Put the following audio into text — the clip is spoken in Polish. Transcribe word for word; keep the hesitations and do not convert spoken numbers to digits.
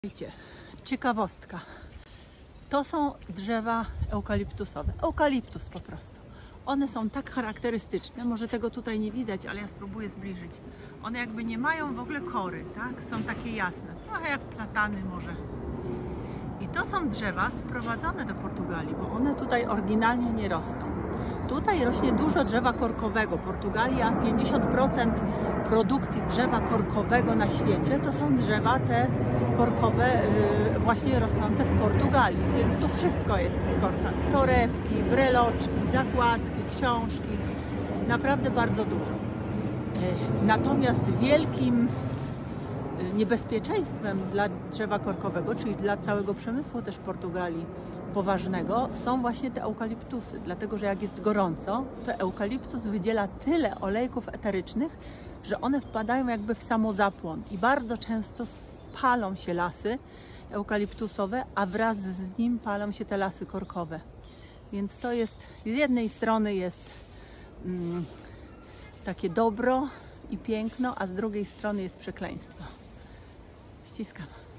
Słuchajcie, ciekawostka. To są drzewa eukaliptusowe. Eukaliptus po prostu. One są tak charakterystyczne, może tego tutaj nie widać, ale ja spróbuję zbliżyć. One jakby nie mają w ogóle kory, tak? Są takie jasne, trochę jak platany może. I to są drzewa sprowadzone do Portugalii, bo one tutaj oryginalnie nie rosną. Tutaj rośnie dużo drzewa korkowego. Portugalia, pięćdziesiąt procent produkcji drzewa korkowego na świecie to są drzewa te korkowe yy, właśnie rosnące w Portugalii. Więc tu wszystko jest z korka. Torebki, breloczki, zakładki, książki. Naprawdę bardzo dużo. Yy, natomiast wielkim niebezpieczeństwem dla drzewa korkowego, czyli dla całego przemysłu też Portugalii poważnego, są właśnie te eukaliptusy, dlatego że jak jest gorąco, to eukaliptus wydziela tyle olejków eterycznych, że one wpadają jakby w samozapłon i bardzo często palą się lasy eukaliptusowe, a wraz z nim palą się te lasy korkowe. Więc to jest, z jednej strony jest mm, takie dobro i piękno, a z drugiej strony jest przekleństwo. Ściskam.